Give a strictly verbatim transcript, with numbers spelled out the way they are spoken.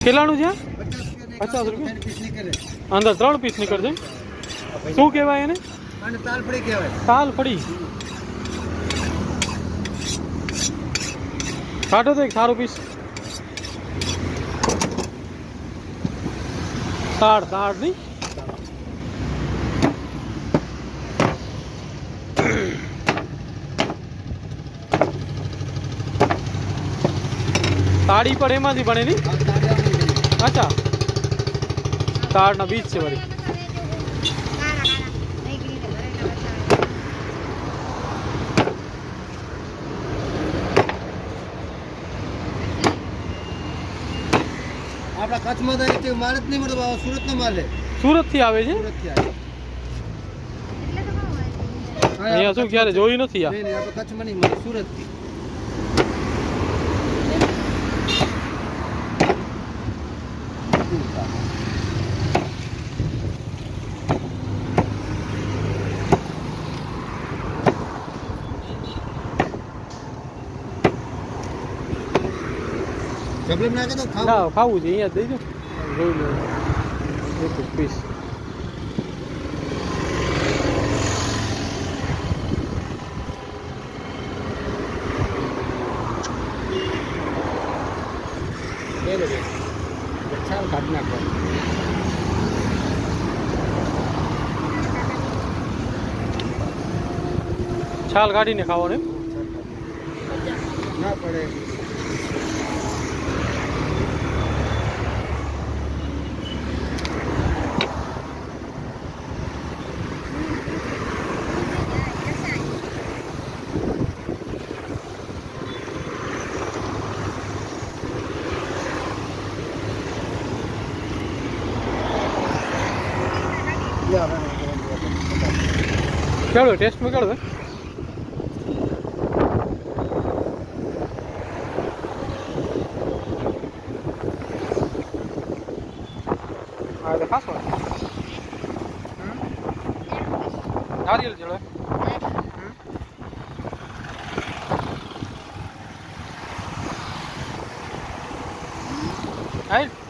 કેટલાનું છે? પચાસ રૂપિયા અંદર ત્રણ પીસ નીકળશે. શું કહેવાય એને? તાલફળી કહેવાય. તાલફળી. કાઢો તો એક સારું પીસ. તાડ તાડ નહીં. તાળી પણ એમાંથી બને ની. અચ્છા તાડના બીજ છે વળી. આપણા કચ્છમાં તો એક માલ જ નહીં મળતો, સુરતનો માલ છે. સુરતથી આવે છે? સુરતથી આવે. અહીંયા શું ક્યારે જોયું નથી? આ નહીં નહીં, આપણે કચ્છમાં નહીં મળે, સુરતથી. જબલમ નાખે તો ખાવું. ના ખાવું છે, અહીંયા દઈ દો. જોઈ લો એક પીસ. છાલ કાઢી નાખો. છાલ કાઢીને ખાવાનું એમ? ના પડે. કેળો ટેસ્ટ में કેળો આ તો ખાસો નારિયેળ જેવો હાઈ